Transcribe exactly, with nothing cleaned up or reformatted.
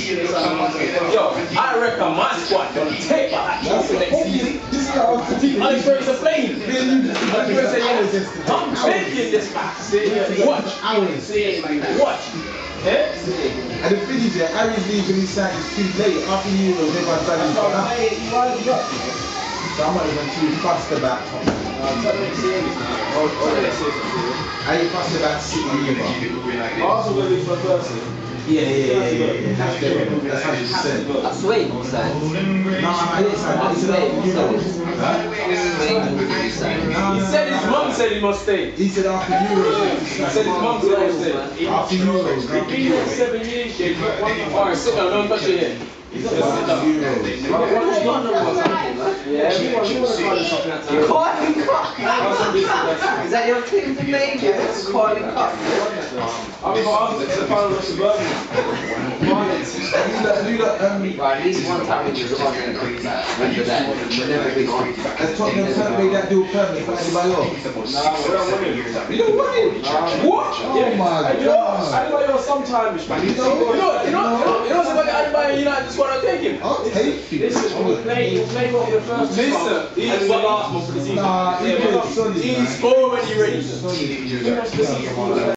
Yo, I reckon my squad gonna take that next season. I'm sure it's a plane. I'm sure it's a yes. I'm taking this back. Watch. Watch. Eh? And the thing is, yeah, Harry's leaving his side is too late. After you know, everyone's done his job. So I'm not even too fussed about Tom. I ain't fussed about City either. Arsenal will lose for person. Yeah, yeah, yeah, yeah, yeah. That's different. That's one hundred percent. I swear you said. No, I didn't say that. I He swear said you after Euros. said. He said his mum said he must stay. He said after Euros. He said his mum said he must stay. After Euros. He's been here seven years, kid. Alright, sit down, don't touch your head. He said after Euros. Yeah, everyone, everyone calling something at times. Carling Cup. Is that your team to make it? Carling Cup. I mean, I was at the final of Suburban. You lot, um, Right, at least one time we just Carling Cup. Remember that. We'll never be on. has Tottenham made that deal permanent for anybody else? Nah, we're not winning. You don't win? What? Oh my You know, God. Adebayo sometimes, man. You know, you know, you know, you know somebody Adebayo United just want to take him. I'll take you. Listen, we'll play, we'll play for the first. Listen, he's the last one for the season. Nah, he Yeah, is solid, man. he's already ready. Solid. He